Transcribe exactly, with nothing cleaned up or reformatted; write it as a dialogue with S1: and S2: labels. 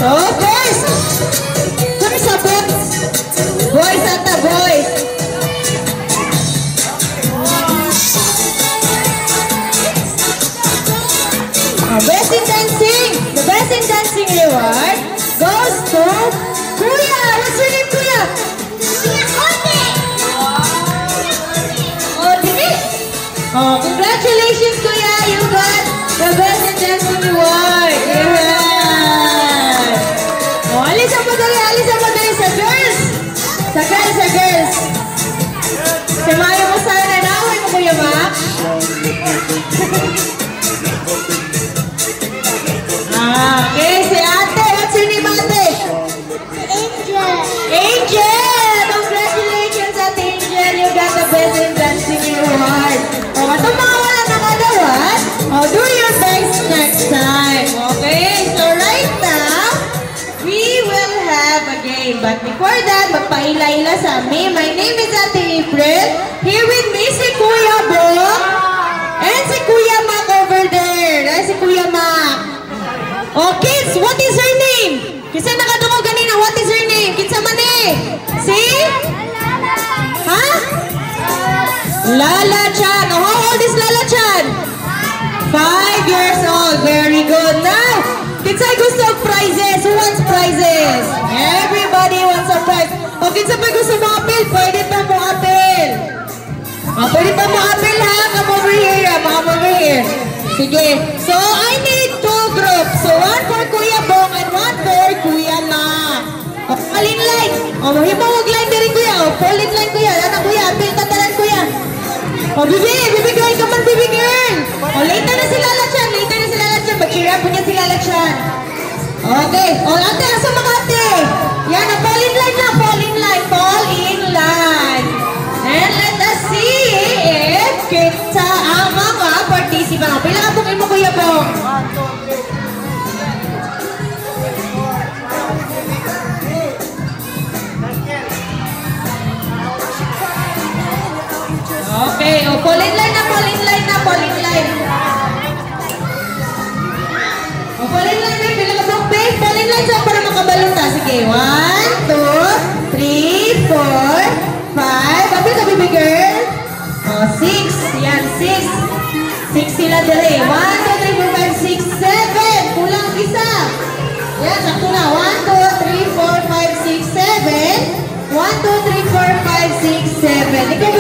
S1: Oh, boys! Kami sa boys! Boys ata, boys! Oh, best in dancing! The best in dancing reward goes to Kuya! What's your name, Kuya? Oh, Dini! Oh, congratulations, Kuya! You got the best in dancing reward! Yeah! Oh, alis ang madali! Alis ang madali sa girls! Sa girls, sa girls! Samayo mo sana. Naway mo, Kuya Mac? Ah, okay, si ate. What's your name, ate?
S2: Angel.
S1: Angel! Congratulations, Ate Angel. You got the best in dancing reward. O, oh, itong mga wala nakagawan, oh, do your best next time. Okay? So, right now, we will have a game. But before that, magpaila-ila sa amin. My name is Ate April. Here with me si Kuya Bong and si Kuya Mac over there. Ay, si Kuya Mac. Oh, kids, what is her name? Kasi nakadungo ganina, what is her name? Kids naman eh. Si? Ha? Lala Chan. Oh, how old is Lala Chan? Five years old. Very good. Now, kids, ay gusto of prizes. Who wants prizes? Everybody wants a prize. Oh, kids, ay gusto mo apel? Pwede pa mo apel. Oh, pwede pa mo apel ha? Come over here. Come over here. Sige. So, I need two groups. So, one for Kuya Bong and one for Kuya Ma. O, alin line. O, mahimo huwag line din rin, Kuya. O, fall in line, Kuya. Lana, Kuya. Apil tatalan, Kuya. O, bibi. Bibi girl. Come on, bibi girl. O, later na si Lala Chan. Later na si Lala Chan. Mag-cheer up niya si Lala Chan. Okay. O, ate. Asa mga ate? Yan. O, fall in line na. Fall in line. Fall in line. And let us see if kita ang mga participant. Pila ka pong imo, Kuya Bong? Okay, o, fall in line na, fall in line na, fall in line. O, fall in line na, pila ka pong pay? Fall in line sa para makabalong ta. Sige, one, two, three, four, five. Kapil ka, baby girl? O, six. Yan, six. Six sila dali. One, two, three, four, five, six, seven. Kulang isa. Yan, sakto na. One, two, three, four, five, six, seven. One, two, three, four, five, six, seven. Ikaw,